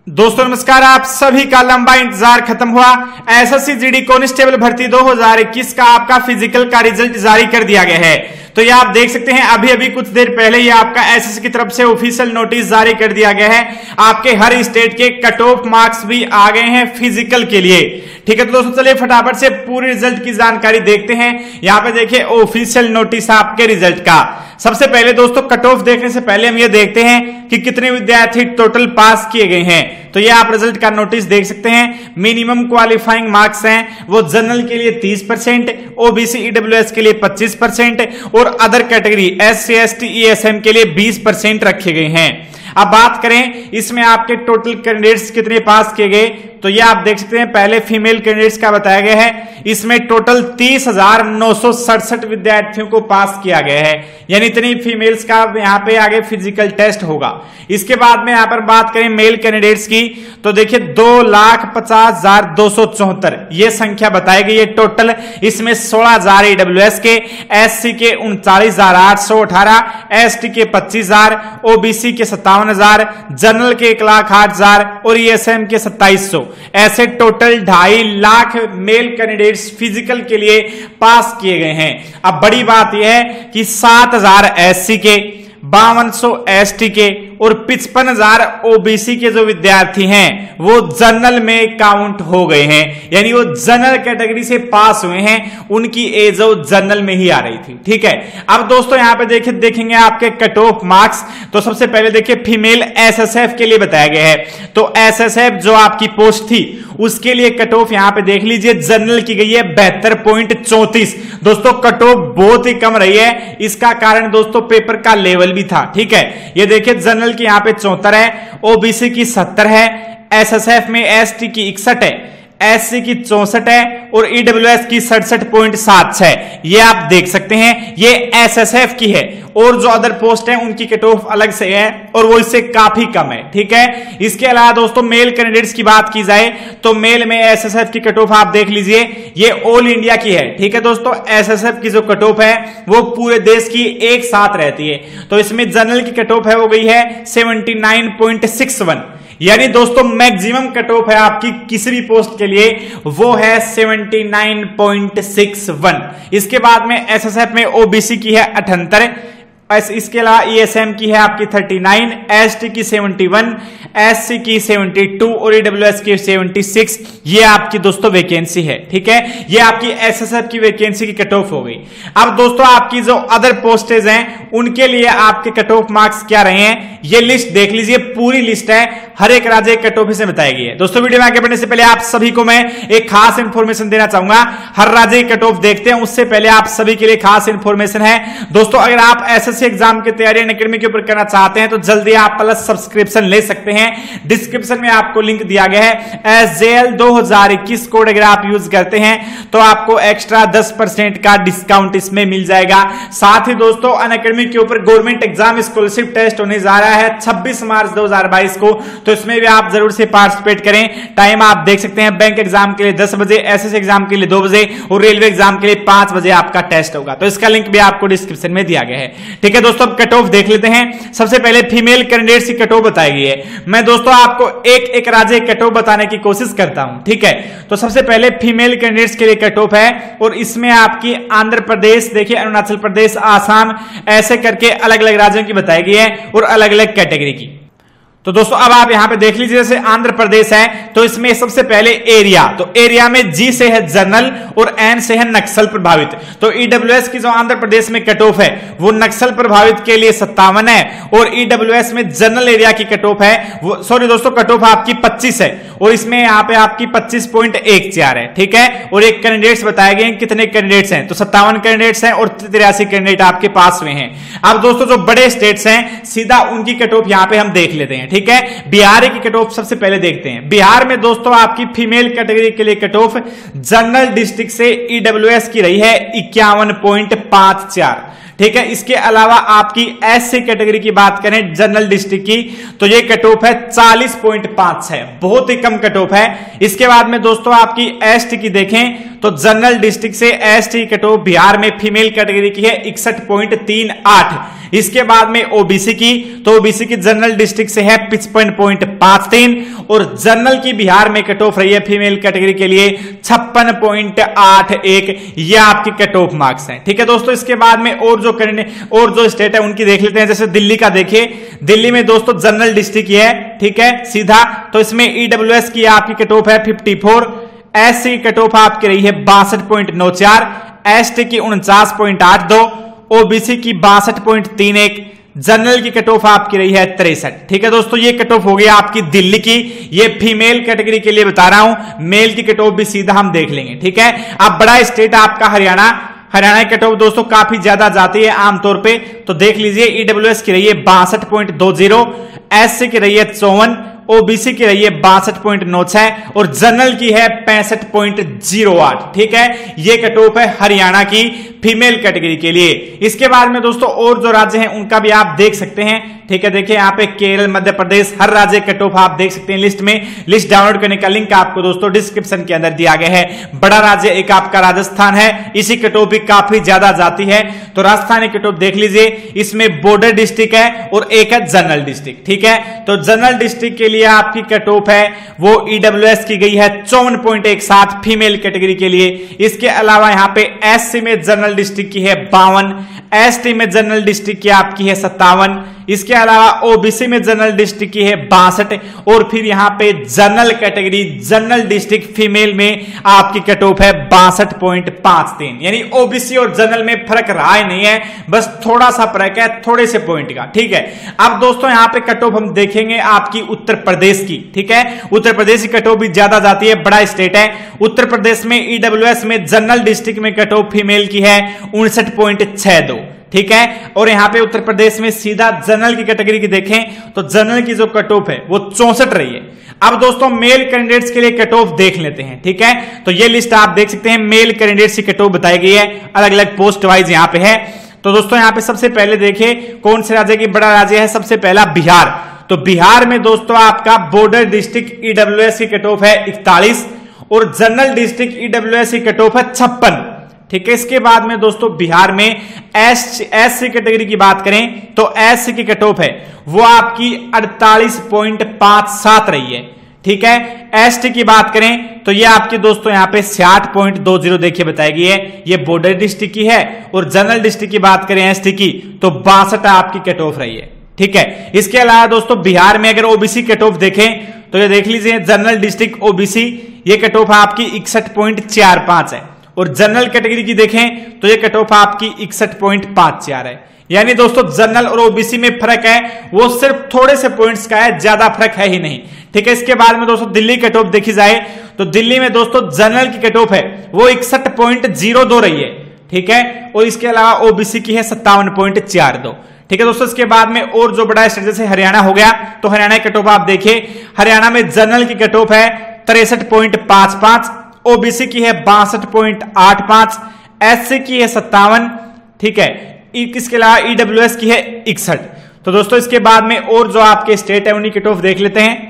दोस्तों नमस्कार। आप सभी का लंबा इंतजार खत्म हुआ। एसएससी जीडी कांस्टेबल भर्ती 2021 का आपका फिजिकल का रिजल्ट जारी कर दिया गया है। तो ये आप देख सकते हैं अभी अभी कुछ देर पहले ये आपका एसएससी की तरफ से ऑफिशियल नोटिस जारी कर दिया गया है। आपके हर स्टेट के कट ऑफ मार्क्स भी आ गए हैं फिजिकल के लिए। ठीक है, तो दोस्तों चलिए फटाफट से पूरे रिजल्ट की जानकारी देखते हैं। यहाँ पे देखिए ऑफिशियल नोटिस आपके रिजल्ट का। सबसे पहले दोस्तों कट ऑफ देखने से पहले हम ये देखते हैं कि कितने विद्यार्थी टोटल पास किए गए हैं। तो ये आप रिजल्ट का नोटिस देख सकते हैं। मिनिमम क्वालिफाइंग मार्क्स हैं वो जनरल के लिए 30%, ओबीसी ईडब्ल्यूएस के लिए 25% और other category SC ST ESM के लिए 20% रखे गए हैं। अब बात करें इसमें आपके टोटल कैंडिडेट्स कितने पास किए गए, तो ये आप देख सकते हैं। पहले फीमेल कैंडिडेट्स का बताया गया है, इसमें टोटल 30,967 विद्यार्थियों को पास किया गया है, यानी इतनी फीमेल्स का यहाँ पे आगे फिजिकल टेस्ट होगा। इसके बाद में यहाँ पर बात करें मेल कैंडिडेट्स की, तो देखिए 2,50,274 ये संख्या बताई गई है टोटल। इसमें 16,000 ईडब्ल्यूएस के, एससी के 39,818, एसटी के 25,000, ओबीसी के 57,000, जनरल के 1,08,000 और ईएसएम के 2,700। ऐसे total 2.5 lakh male candidates physical के लिए पास किए गए हैं। अब बड़ी बात यह है कि 7,000 एससी के, 5200 एसटी के और 55,000 ओबीसी के जो विद्यार्थी हैं वो जनरल में काउंट हो गए हैं, यानी वो जनरल कैटेगरी से पास हुए हैं। उनकी एज जनरल में ही आ रही थी। ठीक है, अब दोस्तों यहां पे देखेंगे आपके कट ऑफ मार्क्स। तो सबसे पहले देखिए फीमेल एसएसएफ के लिए बताया गया है। तो एसएसएफ जो आपकी पोस्ट थी उसके लिए कट ऑफ यहां पे देख लीजिए, जनरल की गई है 72.34। दोस्तों कट ऑफ बहुत ही कम रही है। इसका कारण दोस्तों पेपर का लेवल भी था। ठीक है, ये देखिए जनरल की यहां पे 74 है, ओबीसी की 70 है, एसएसएफ में एसटी की 61 है, एससी की 64 है और ईडब्ल्यूएस की 67.76 है। ये आप देख सकते हैं, ये एसएसएफ की है। और जो अदर पोस्ट है उनकी कट ऑफ अलग से है और वो इससे काफी कम है। ठीक है, इसके अलावा दोस्तों मेल कैंडिडेट्स की बात की जाए तो मेल में एसएसएफ की कट ऑफ आप देख लीजिए, ये ऑल इंडिया की है। ठीक है दोस्तों, एसएसएफ की जो कट ऑफ है वो पूरे देश की एक साथ रहती है। तो इसमें जनरल की कट ऑफ है वो गई है 79.61, यानी दोस्तों मैक्सिमम कट ऑफ है आपकी किसी भी पोस्ट के लिए वो है 79.61। इसके बाद में एसएसएफ में ओबीसी की है 78, इसके अलावा ईएसएम की है आपकी 39, एसटी की 71, एससी की 72 और ईडब्ल्यूएस की 76। ये आपकी दोस्तों वैकेंसी है। ठीक है, ये आपकी एसएसएफ की वैकेंसी की कट ऑफ हो गई। अब दोस्तों आपकी जो अदर पोस्टेज हैं उनके लिए आपके कट ऑफ मार्क्स क्या रहे हैं, ये लिस्ट देख लीजिए। पूरी लिस्ट है, हर एक राज्य कट ऑफ से बताई गई है। दोस्तों वीडियो में आगे बढ़ने से पहले आप सभी को मैं एक खास इंफॉर्मेशन देना चाहूंगा। हर राज्य की कट ऑफ देखते हैं उससे पहले आप सभी के लिए खास इंफॉर्मेशन है। दोस्तों अगर आप एसएससी एग्जाम की तैयारी अनअकैडमी के ऊपर करना चाहते हैं तो जल्दी आप प्लस सब्सक्रिप्शन ले सकते हैं। डिस्क्रिप्शन में आपको लिंक दिया गया है। एसजेएल 2021 कोड अगर आप यूज करते हैं तो आपको एक्स्ट्रा 10% का डिस्काउंट इसमें मिल जाएगा। साथ ही दोस्तों अनअकैडमी के ऊपर गवर्नमेंट एग्जाम स्कॉलरशिप टेस्ट होने जा रहा है 26 मार्च 2022 को, तो इसमें भी आप जरूर से पार्टिसिपेट करें। टाइम आप देख सकते हैं, बैंक एग्जाम के लिए 10 बजे, एसएससी एग्जाम के लिए 2 बजे और रेलवे एग्जाम के लिए 5 बजे आपका टेस्ट होगा। तो इसका लिंक भी आपको डिस्क्रिप्शन में दिया गया है। ठीक है दोस्तों, अब कट ऑफ देख लेते हैं। सबसे पहले फीमेल कैंडिडेट्स की कट ऑफ बताई गई है। मैं दोस्तों आपको एक एक राज्य कट ऑफ बताने की कोशिश करता हूं। ठीक है, तो सबसे पहले फीमेल कैंडिडेट्स के लिए कट ऑफ है और इसमें आपकी आंध्र प्रदेश, देखिए अरुणाचल प्रदेश, आसाम, ऐसे करके अलग अलग राज्यों की बताई गई है और अलग अलग कैटेगरी की। तो दोस्तों अब आप यहां पे देख लीजिए, जैसे आंध्र प्रदेश है तो इसमें सबसे पहले एरिया, तो एरिया में जी से है जनरल और एन से है नक्सल प्रभावित। तो ईडब्ल्यूएस की जो आंध्र प्रदेश में कट ऑफ है वो नक्सल प्रभावित के लिए 57 है और ईडब्ल्यूएस में जनरल एरिया की कट ऑफ है वो, सॉरी दोस्तों, कट ऑफ आपकी 25 है और इसमें यहां पे आपकी 25.14 है। ठीक है, और एक कैंडिडेट्स बताए गए, कितने कैंडिडेट्स हैं तो 57 कैंडिडेट्स हैं और 83 कैंडिडेट आपके पास में हैं। अब दोस्तों जो बड़े स्टेट्स हैं सीधा उनकी कट ऑफ यहां पे हम देख लेते हैं। ठीक है, बिहार की कट ऑफ सबसे पहले देखते हैं। बिहार में दोस्तों आपकी फीमेल कैटेगरी के लिए कट ऑफ जनरल डिस्ट्रिक्ट से ईडब्ल्यूएस की रही है 51.54। ठीक है। इसके अलावा आपकी एससी कैटेगरी की बात करें जनरल डिस्ट्रिक्ट की, तो ये कट ऑफ है 40.5 है, बहुत ही कम कट ऑफ है। इसके बाद में दोस्तों आपकी एसटी की देखें तो जनरल डिस्ट्रिक्ट से एसटी कट ऑफ बिहार में फीमेल कैटेगरी की है 61.38। इसके बाद में ओबीसी की, तो ओबीसी की जनरल डिस्ट्रिक्ट से है 55.53 और जनरल की बिहार में कट ऑफ रही है फीमेल कैटेगरी के लिए 56.81। ये आपकी कट ऑफ मार्क्स हैं, ठीक है दोस्तों। इसके बाद में और जो स्टेट है उनकी देख लेते हैं। जैसे दिल्ली का देखिए, दिल्ली में दोस्तों जनरल डिस्ट्रिक्ट है, ठीक है सीधा, तो इसमें ईडब्ल्यूएस की आपकी कट ऑफ है 54, एससी कट ऑफ आपकी रही है 62.94, एसटी की 49.82, ओबीसी की 62.31, जनरल की कट ऑफ आपकी रही है 63। ठीक है दोस्तों, ये कट ऑफ हो गया आपकी दिल्ली की। ये फीमेल कैटेगरी के लिए बता रहा हूं, मेल की कट ऑफ भी सीधा हम देख लेंगे, ठीक है। अब बड़ा स्टेट आपका हरियाणा की कट ऑफ दोस्तों काफी ज्यादा जाती है आमतौर पे, तो देख लीजिए ईडब्ल्यूएस की रही है 62.20, एससी की रही है 54, ओबीसी की रही है 62.96 और जनरल की है 65.08। ठीक है, ये कट ऑफ है हरियाणा की फीमेल कैटेगरी के लिए। इसके बाद में दोस्तों और जो राज्य हैं उनका भी आप देख सकते हैं, ठीक है। देखिए यहाँ पे केरल, मध्य प्रदेश, हर राज्य कट ऑफ आप देख सकते हैं लिस्ट में। लिस्ट डाउनलोड करने का लिंक आपको दोस्तों डिस्क्रिप्शन के अंदर दिया गया है। बड़ा राज्य एक आपका राजस्थान है, इसी कट ऑफ भी काफी ज्यादा जाती है, तो राजस्थान कट ऑफ देख लीजिए। इसमें बॉर्डर डिस्ट्रिक्ट है और एक है जनरल डिस्ट्रिक्ट, ठीक है। तो जनरल डिस्ट्रिक्ट के लिए आपकी कट ऑफ है वो ईडब्ल्यूएस की गई है 54.17 फीमेल कैटेगरी के लिए। इसके अलावा यहाँ पे एससी में जनरल डिस्ट्रिक्ट की है 52, एसटी में जनरल डिस्ट्रिक्ट की आपकी है 57, इसके अलावा ओबीसी में जनरल डिस्ट्रिक्ट की है 62 और फिर यहां पे general category general district female में आपकी कट ऑफ है 62.53। यानी ओबीसी और जनरल में फर्क रहा ही नहीं है, बस थोड़ा सा फर्क है, थोड़े से पॉइंट का, ठीक है। अब दोस्तों यहां पे कट ऑफ हम देखेंगे आपकी उत्तर प्रदेश की, ठीक है। उत्तर प्रदेश की कट ऑफ भी ज्यादा जाती है, बड़ा स्टेट है। उत्तर प्रदेश में ईडब्ल्यूएस में जनरल डिस्ट्रिक्ट में कट ऑफ फीमेल की है 59.62, ठीक है। और यहां पे उत्तर प्रदेश में सीधा जनरल की कैटेगरी की देखें तो जनरल की जो कट ऑफ है वो 64 रही है। अब दोस्तों मेल कैंडिडेट्स के लिए कट ऑफ देख लेते हैं, ठीक है। तो ये लिस्ट आप देख सकते हैं, मेल कैंडिडेट्स की कट ऑफ बताई गई है, अलग अलग पोस्ट वाइज यहां पे है। तो दोस्तों यहां पे सबसे पहले देखिए कौन से राज्य की बड़ा राज्य है, सबसे पहला बिहार। तो बिहार में दोस्तों आपका बॉर्डर डिस्ट्रिक्ट ईडब्ल्यूएस की कट ऑफ है 41 और जनरल डिस्ट्रिक्ट ईडब्ल्यूएस की कट ऑफ है 56, ठीक है। इसके बाद में दोस्तों बिहार में एससी कैटेगरी की बात करें तो एससी की कट ऑफ है वो आपकी 48.57 रही है, ठीक है। एसटी की बात करें तो ये आपकी दोस्तों यहां पे 60.20 देखिए बताई गई है, ये बॉर्डर डिस्ट्रिक्ट की है। और जनरल डिस्ट्रिक्ट की बात करें एसटी की तो 62 आपकी कट ऑफ रही है, ठीक है। इसके अलावा दोस्तों बिहार में अगर ओबीसी कट ऑफ देखें तो ये देख लीजिए जनरल डिस्ट्रिक्ट ओबीसी ये कट ऑफ आपकी 61.45 है और जनरल कैटेगरी की देखें तो ये कट ऑफ आपकी 61.54 है। यानी दोस्तों जनरल और ओबीसी में फर्क है वो सिर्फ थोड़े से पॉइंट्स का है, ज्यादा फर्क है ही नहीं, ठीक है। इसके बाद में दोस्तों दिल्ली कट ऑफ देखी जाए तो दिल्ली में दोस्तों जनरल की कट ऑफ है वो 61.02 रही है, ठीक है। और इसके अलावा ओबीसी की है 57.42, ठीक है दोस्तों। इसके बाद में और जो बड़ा स्टेट जैसे हरियाणा हो गया तो हरियाणा की कट ऑफ आप देखिए, हरियाणा में जनरल की कट ऑफ है 63.55, ओबीसी की है 62.85, एससी की है 57, ठीक है। इसके अलावा ईडब्ल्यूएस की है 61। तो दोस्तों इसके बाद में और जो आपके स्टेट है उन्हीं कट ऑफ देख लेते हैं।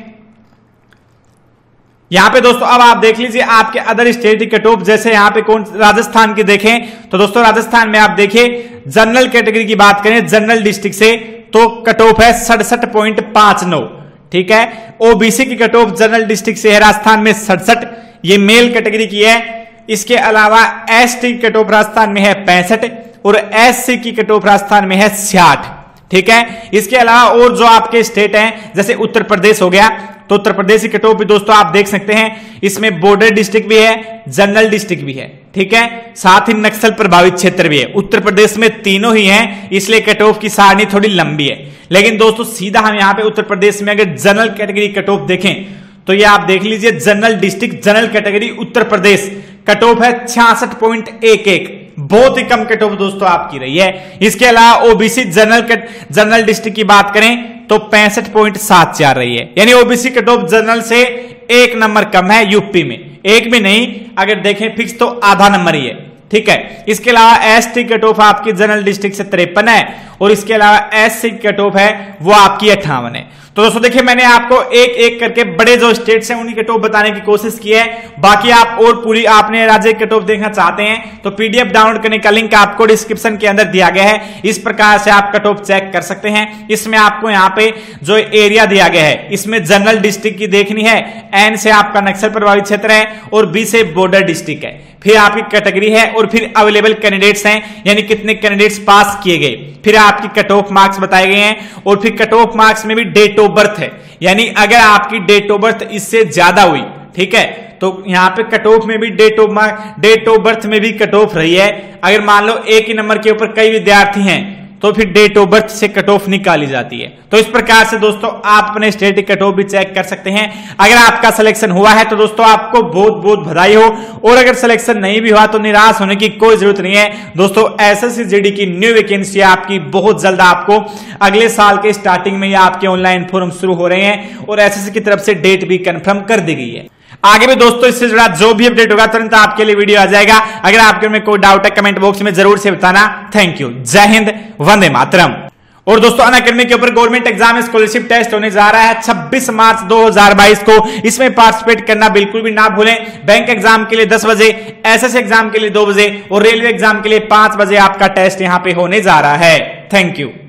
यहां पे दोस्तों अब आप देख लीजिए आपके अदर स्टेट की कट ऑफ, जैसे यहां पे कौन राजस्थान की देखें तो दोस्तों राजस्थान में आप देखिए जनरल कैटेगरी की बात करें जनरल डिस्ट्रिक्ट से तो कट ऑफ है 67.59, ठीक है। ओबीसी की कट ऑफ जनरल डिस्ट्रिक्ट से है राजस्थान में 67, ये मेल कैटेगरी की है। इसके अलावा एसटी की कट ऑफ राजस्थान में है 65 और एससी की कट ऑफ राजस्थान में है 66, ठीक है। इसके अलावा और जो आपके स्टेट हैं जैसे उत्तर प्रदेश हो गया तो उत्तर प्रदेश की कट ऑफ भी दोस्तों आप देख सकते हैं, इसमें बॉर्डर डिस्ट्रिक्ट भी है, जनरल डिस्ट्रिक्ट भी है, ठीक है। साथ ही नक्सल प्रभावित क्षेत्र भी है। उत्तर प्रदेश में तीनों ही हैं, इसलिए कट ऑफ की सारणी थोड़ी लंबी है। लेकिन दोस्तों सीधा हम यहां पे उत्तर प्रदेश में अगर जनरल कैटेगरी कट ऑफ देखें तो ये आप देख लीजिए general district general category Uttar Pradesh cut off है 66.11, बहुत ही कम कट ऑफ दोस्तों आपकी रही है। इसके अलावा ओबीसी जनरल डिस्ट्रिक्ट की बात करें तो 65.74 रही है। यानी ओबीसी कट ऑफ जनरल से 1 नंबर कम है यूपी में, एक भी नहीं, अगर देखें फिक्स तो आधा नंबर ही है, ठीक है। इसके अलावा एसटी कट ऑफ आपकी जनरल डिस्ट्रिक्ट से 53 है और इसके अलावा एससी कट ऑफ है वो आपकी 58 है। तो दोस्तों देखिए मैंने आपको एक एक करके बड़े जो स्टेट्स हैं उन्हीं कट ऑफ बताने की कोशिश की है। बाकी आप और पूरी आपने राज्य कट ऑफ देखना चाहते हैं तो पीडीएफ डाउनलोड करने का लिंक आपको डिस्क्रिप्शन के अंदर दिया गया है। इस प्रकार से आप कट ऑफ चेक कर सकते हैं। इसमें आपको यहाँ पे जो एरिया दिया गया है इसमें जनरल डिस्ट्रिक्ट की देखनी है, एन से आपका नक्सल प्रभावित क्षेत्र है और बी से बॉर्डर डिस्ट्रिक्ट है, फिर आपकी कैटेगरी है और फिर अवेलेबल कैंडिडेट्स हैं यानी कितने कैंडिडेट्स पास किए गए, फिर आपकी कट ऑफ मार्क्स बताए गए हैं और फिर कट ऑफ मार्क्स में भी डेट ऑफ बर्थ है, यानी अगर आपकी डेट ऑफ बर्थ इससे ज्यादा हुई, ठीक है, तो यहां पे कट ऑफ में भी डेट ऑफ बर्थ में भी कट ऑफ रही है। अगर मान लो एक ही नंबर के ऊपर कई विद्यार्थी हैं तो फिर डेट ऑफ बर्थ से कट ऑफ निकाली जाती है। तो इस प्रकार से दोस्तों आप अपने स्टेट कट ऑफ भी चेक कर सकते हैं। अगर आपका सिलेक्शन हुआ है तो दोस्तों आपको बहुत बहुत बधाई हो, और अगर सिलेक्शन नहीं भी हुआ तो निराश होने की कोई जरूरत नहीं है। दोस्तों एसएससी जीडी की न्यू वैकेंसी आपकी बहुत जल्द आपको अगले साल के स्टार्टिंग में आपके ऑनलाइन फॉर्म शुरू हो रहे हैं और एसएससी की तरफ से डेट भी कंफर्म कर दी गई है। आगे भी दोस्तों इससे जुड़ा जो भी अपडेट होगा तुरंत आपके लिए वीडियो आ जाएगा। अगर आपके में कोई डाउट है कमेंट बॉक्स में जरूर से बताना। थैंक यू, जय हिंद, वंदे मातरम। और दोस्तों अनअकैडमी के ऊपर गवर्नमेंट एग्जाम स्कॉलरशिप टेस्ट होने जा रहा है 26 मार्च 2022 को। इसमें पार्टिसिपेट करना बिल्कुल भी ना भूलें। बैंक एग्जाम के लिए 10 बजे, एसएससी एग्जाम के लिए 2 बजे और रेलवे एग्जाम के लिए 5 बजे आपका टेस्ट यहां पे होने जा रहा है। Thank you.